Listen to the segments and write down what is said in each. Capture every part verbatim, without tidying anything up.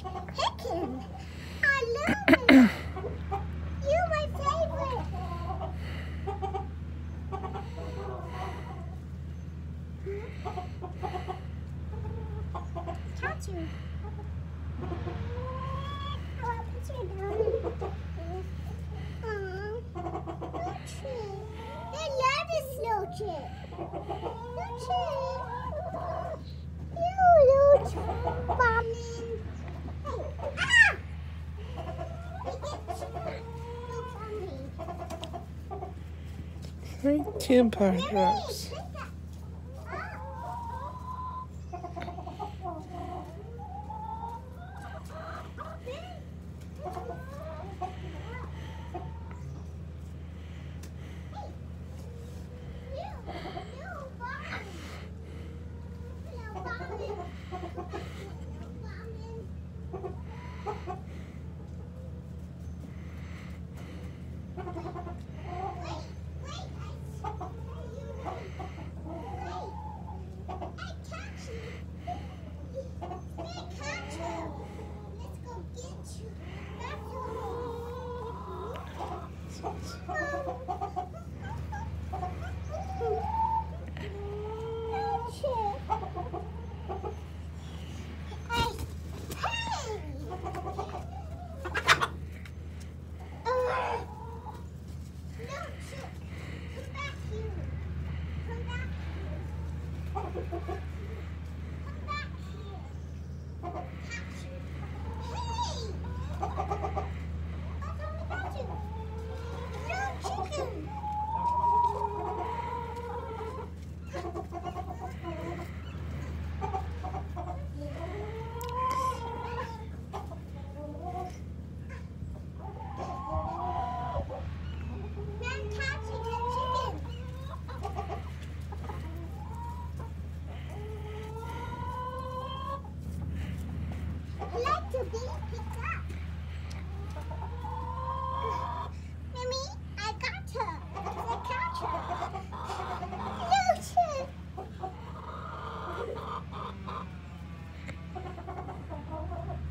Chicken. I love it. You're my favorite. Catch you. I want to put you down. Aww. Lucy. I love this Lucy. Lucy. You, Lucy. Mommy. Ah! Like tampon drops. To be picked up. Mimi, I got her. I got her. Lucy.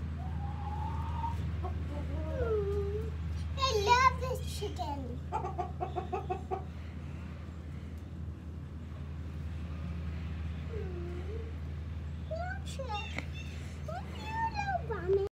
Mm, I love this chicken.